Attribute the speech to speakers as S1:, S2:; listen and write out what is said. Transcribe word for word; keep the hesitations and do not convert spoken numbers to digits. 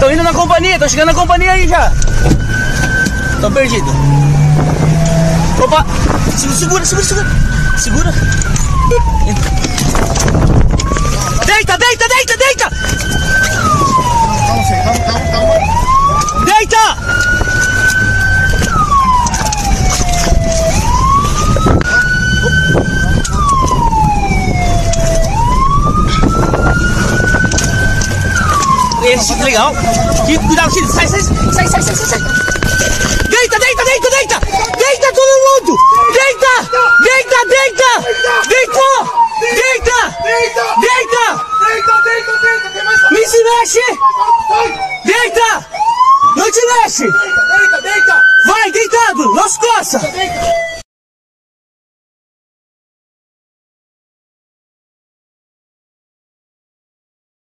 S1: tô indo na companhia, tô chegando na companhia aí já. Tô perdido. Opa! Segura, segura, segura. Segura. Deita, deita, deita, deita!
S2: Calma, filho, calma, calma, calma.
S1: Deita! Esse, legal. E, cuidado, filho. Sai, sai, sai, sai, sai, sai. Deita, deita, deita, deita! Deita todo mundo! Deita! Deita, deita! Deitou! Deita! Deita!
S2: Deita, deita, deita, tem mais.
S1: Me se mexe! Deita! Não te mexe!
S2: Deita, deita, deita!
S1: Vai, deitado! Nas costas!
S2: Deita!